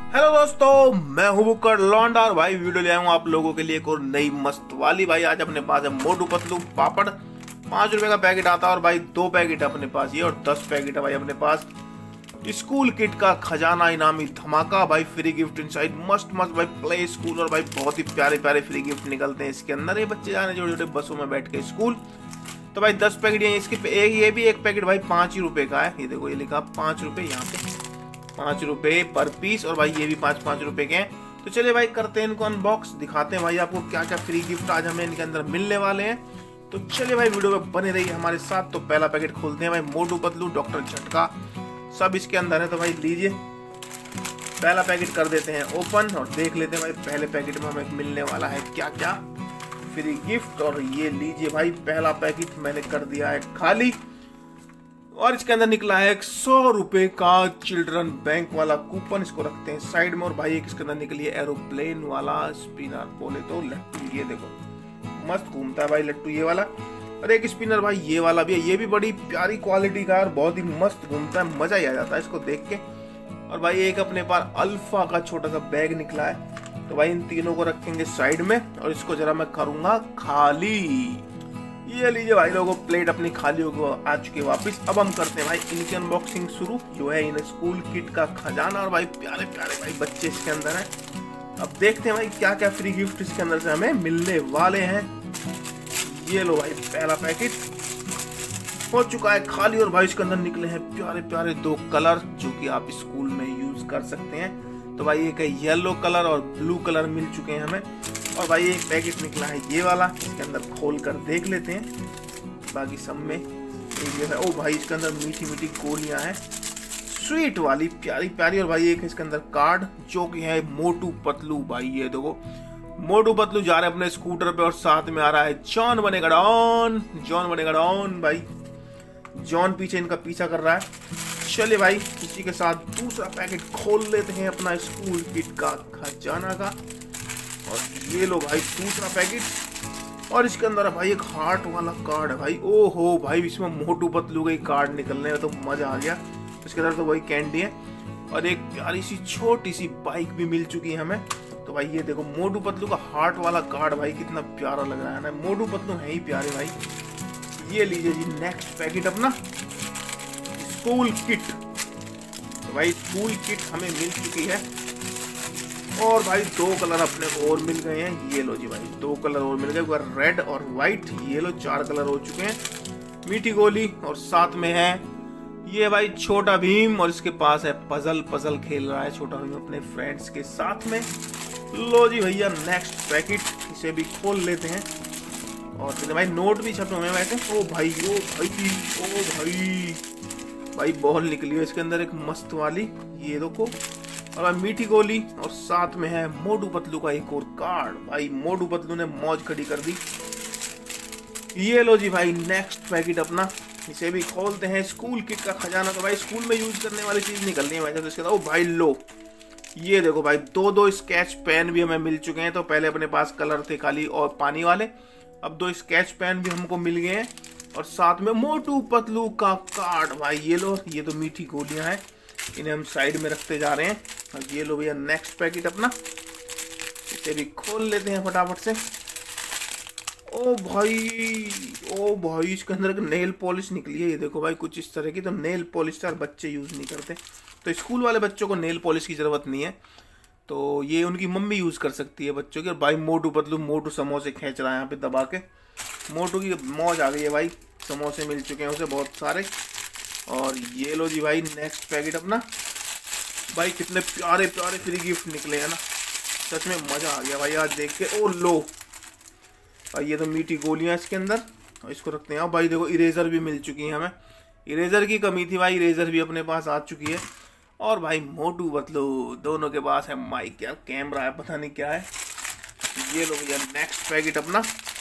Hello दोस्तों, मैं हूं बुक्कड़ लौंडा और भाई वीडियो ले आया हूं आप लोगों के लिए एक और नई मस्त वाली। भाई आज अपने पास है मोटू पतलू पापड़। 5 रुपए का पैकेट आता है और भाई 2 पैकेट अपने पास ये और 10 पैकेट है भाई अपने पास स्कूल किट का खजाना इनामी धमाका। भाई फ्री गिफ्ट इनसाइड मस्त मस्त भाई प्ले स्कूल और भाई बहुत ही प्यारे प्यारे फ्री गिफ्ट निकलते हैं इसके अंदर। ये बच्चे जाने छोटे छोटे बसों में बैठ के स्कूल। तो भाई 10 पैकेट है इसके। ये भी एक पैकेट भाई 5 ही रुपए का है। ये देखो ये लिखा 5 रुपए, यहाँ पे 5 रुपए पर पीस और भाई ये भी 5-5 रुपए के हैं। तो चलिए भाई करते हैं इनको अनबॉक्स, दिखाते हैं भाई आपको क्या क्या फ्री गिफ्ट आज हमें इनके अंदर मिलने वाले हैं। तो चलिए भाई वीडियो में बने रहिए हमारे साथ। तो पहला पैकेट खोलते हैं भाई, मोटू पतलू डॉक्टर झटका सब इसके अंदर है। तो भाई लीजिए पहला पैकेट कर देते हैं ओपन और देख लेते हैं भाई पहले पैकेट में हमें मिलने वाला है क्या क्या फ्री गिफ्ट। और ये लीजिए भाई पहला पैकेट मैंने कर दिया है खाली और इसके अंदर निकला है 100 रुपए का चिल्ड्रन बैंक वाला कूपन। इसको रखते हैं साइड में। और भाई एक इसके अंदर निकली है एरोप्लेन वाला स्पिनर, बोले तो लट्टू। ये देखो मस्त घूमता है भाई लट्टू ये वाला। और एक स्पिनर भाई ये वाला भी है, ये भी बड़ी प्यारी क्वालिटी का और बहुत ही मस्त घूमता है, मजा ही आ जाता है इसको देख के। और भाई एक अपने पास अल्फा का छोटा सा बैग निकला है। तो भाई इन तीनों को रखेंगे साइड में और इसको जरा मैं करूंगा खाली। ये लीजिए भाई लोगों प्लेट अपनी खाली हो आ चुकी है वापस। अब हम करते हैं भाई इनकी अनबॉक्सिंग शुरू, जो है इन स्कूल किट का खजाना। और भाई प्यारे प्यारे भाई बच्चे इसके अंदर हैं। अब देखते हैं भाई क्या क्या फ्री गिफ्ट इसके अंदर से हमें मिलने वाले हैं। ये लो भाई पहला पैकेट हो चुका है खाली और भाई इसके अंदर निकले हैं प्यारे प्यारे 2 कलर जो कि आप स्कूल में यूज कर सकते हैं। तो भाई एक है येलो कलर और ब्लू कलर मिल चुके हैं हमें। और भाई एक पैकेट निकला है ये वाला, इसके अंदर खोल कर देख लेते हैं। बाकी सब में ये है। ओ भाई इसके अंदर मीठी मीठी गोलियां हैं स्वीट वाली प्यारी प्यारी। और भाई एक है इसके अंदर कार्ड जो कि है मोटू पतलू। भाई ये देखो मोटू पतलू जा रहे हैं अपने स्कूटर पे और साथ में आ रहा है जॉन बनेगा डॉन। जॉन बनेगा डॉन। भाई जॉन पीछे इनका पीछा कर रहा है। चलिए भाई इसी के साथ दूसरा पैकेट खोल लेते हैं अपना स्कूल किट का खजाना का। और ये लो भाई दूसरा पैकेट और इसके अंदर है भाई एक हार्ट वाला कार्ड है भाई। ओहो भाई इसमें मोटू पतलू का ही कार्ड निकलने में तो मजा आ गया। इसके अंदर तो वही कैंडी है और एक प्यारी सी छोटी सी बाइक भी मिल चुकी है हमें। तो भाई ये देखो मोटू पतलू का हार्ट वाला कार्ड भाई कितना प्यारा लग रहा है ना। मोटू पतलू है ही प्यारे भाई। ये लीजिए जी नेक्स्ट पैकेट अपना स्कूल किट। तो भाई स्कूल किट हमें मिल चुकी है और भाई 2 कलर अपने को और मिल गए हैं। ये लो जी भाई 2 कलर और मिल गए, रेड और व्हाइट। ये लो 4 कलर हो चुके हैं। मीठी गोली और साथ में है ये भाई छोटा भीम और इसके पास है पजल खेल रहा है छोटा भीम अपने फ्रेंड्स के साथ में। लो जी भैया नेक्स्ट पैकेट, इसे भी खोल लेते हैं। और फिर भाई नोट भी छपे हुए बैठे। ओ भाई ओ भाई ओ भाई भाई बॉल निकली है इसके अंदर एक मस्त वाली, ये देखो। और मीठी गोली और साथ में है मोटू पतलू का एक और कार्ड। भाई मोटू पतलू ने मौज खड़ी कर दी। ये लो जी भाई नेक्स्ट पैकेट अपना, इसे भी खोलते हैं स्कूल किट का खजाना। तो भाई स्कूल में यूज करने वाली चीज निकलनी है भाई। तो इसके ओ भाई लो ये देखो भाई 2 स्केच पेन भी हमें मिल चुके हैं। तो पहले अपने पास कलर थे खाली और पानी वाले, अब 2 स्केच पेन भी हमको मिल गए हैं और साथ में मोटू पतलू का कार्ड। भाई ये लो ये तो मीठी गोलियां हैं, इन्हें हम साइड में रखते जा रहे हैं। और ये लो भैया नेक्स्ट पैकेट अपना, इसे भी खोल लेते हैं फटाफट से। ओ भाई इसके अंदर एक नेल पॉलिश निकली है। ये देखो भाई कुछ इस तरह की। तो नेल पॉलिश यार बच्चे यूज नहीं करते, तो स्कूल वाले बच्चों को नेल पॉलिश की जरूरत नहीं है। तो ये उनकी मम्मी यूज कर सकती है बच्चों की। और भाई मोटू पतलू मोटू समोसे खींच रहा है यहाँ पे दबा के। मोटू की मौज आ गई है भाई, समोसे मिल चुके हैं उसे बहुत सारे। और ये लो जी भाई नेक्स्ट पैकेट अपना। भाई कितने प्यारे प्यारे फ्री गिफ्ट निकले हैं ना, सच में मजा आ गया भाई आज देख के। ओ लो भाई ये तो मीठी गोलियां इसके अंदर और इसको रखते हैं। भाई देखो इरेजर भी मिल चुकी है हमें, इरेजर की कमी थी भाई, इरेजर भी अपने पास आ चुकी है। और भाई मोटू पतलू दोनों के पास है माइक या कैमरा है, पता नहीं क्या है। ये लो भैया नेक्स्ट पैकेट अपना।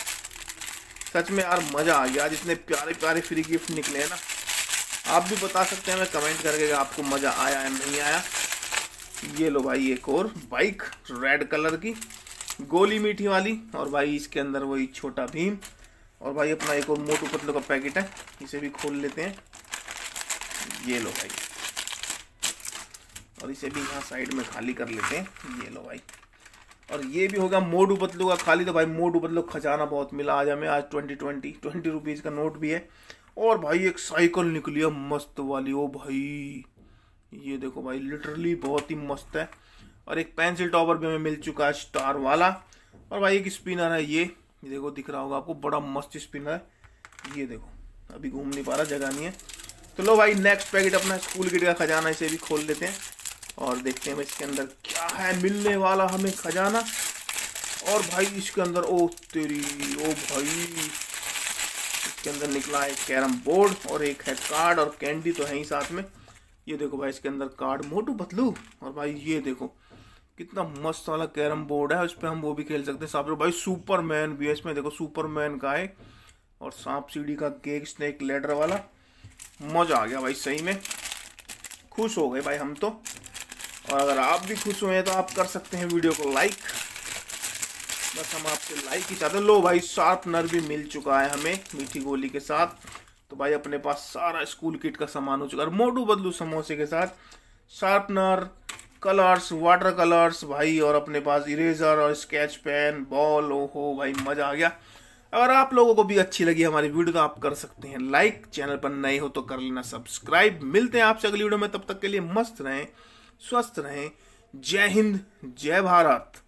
सच में यार मजा आ गया आज, इतने प्यारे प्यारे फ्री गिफ्ट निकले हैं ना। आप भी बता सकते हैं मैं कमेंट करके आपको मजा आया या नहीं आया। ये लो भाई एक और बाइक रेड कलर की, गोली मीठी वाली। और भाई इसके अंदर वही छोटा भीम। और भाई अपना एक और मोटू पतलू का पैकेट है, इसे भी खोल लेते हैं। ये लो भाई और इसे भी यहाँ साइड में खाली कर लेते हैं। ये लो भाई, और ये भी होगा मोटू पतलू का खाली। तो भाई मोटू पतलू खजाना बहुत मिला आज हमें, आज 20 रुपीज़ का नोट भी है। और भाई एक साइकिल निकली है मस्त वाली, ओ भाई ये देखो भाई, लिटरली बहुत ही मस्त है। और एक पेंसिल टॉपर भी हमें मिल चुका है स्टार वाला। और भाई एक स्पिनर है, ये देखो दिख रहा होगा आपको, बड़ा मस्त स्पिनर है। ये देखो अभी घूम नहीं पा रहा, जगह नहीं है। तो लो भाई नेक्स्ट पैकेट अपना स्कूल किट का खजाना, इसे भी खोल लेते हैं और देखते हैं इसके अंदर क्या है मिलने वाला हमें खजाना। और भाई इसके अंदर ओ तेरी, ओ भाई इसके अंदर निकला है कैरम बोर्ड और एक है कार्ड और कैंडी तो है ही साथ में। ये देखो भाई इसके अंदर कार्ड मोटू पतलू। और भाई ये देखो कितना मस्त वाला कैरम बोर्ड है, उस पर हम वो भी खेल सकते हैं साथ में। भाई सुपरमैन भी है इसमें, देखो सुपरमैन का है। और सांप सीढ़ी का केक स्नेक लेडर वाला, मजा आ गया भाई, सही में खुश हो गए भाई हम तो। और अगर आप भी खुश हुए हैं तो आप कर सकते हैं वीडियो को लाइक, बस हम आपसे लाइक ही चाहते हैं। लो भाई शार्पनर भी मिल चुका है हमें मीठी गोली के साथ। तो भाई अपने पास सारा स्कूल किट का सामान हो चुका है। मोटू पतलू समोसे के साथ शार्पनर, कलर्स, वाटर कलर्स भाई, और अपने पास इरेजर और स्केच पेन, बॉल। ओहो भाई मजा आ गया। अगर आप लोगों को भी अच्छी लगी हमारी वीडियो तो आप कर सकते हैं लाइक, चैनल पर नए हो तो कर लेना सब्सक्राइब। मिलते हैं आपसे अगली वीडियो में, तब तक के लिए मस्त रहें, स्वस्थ रहें। जय हिंद, जय भारत।